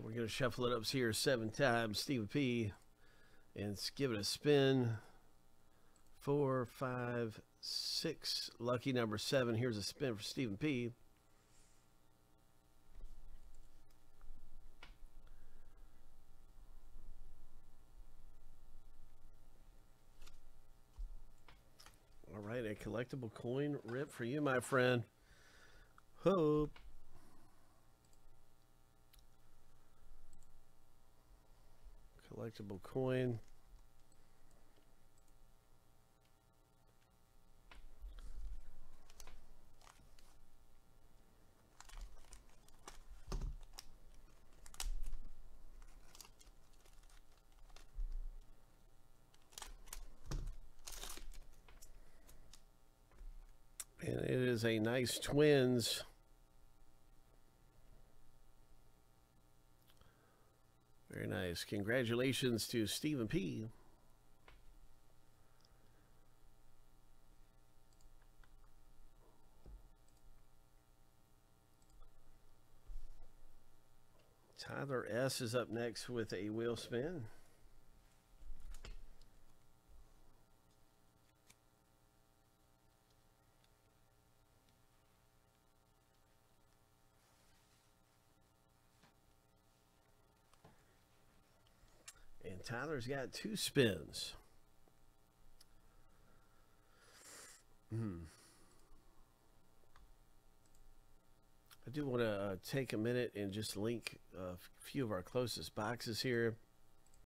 We're going to shuffle it up here 7 times, Stephen P. And give it a spin. 4, 5, 6. Lucky number 7. Here's a spin for Stephen P. All right, a collectible coin rip for you, my friend. Hope. Collectible coin. And it is a nice Twins. Very nice. Congratulations to Stephen P. Tyler S. is up next with a wheel spin. And Tyler's got 2 spins. I do want to take a minute and just link a few of our closest boxes here.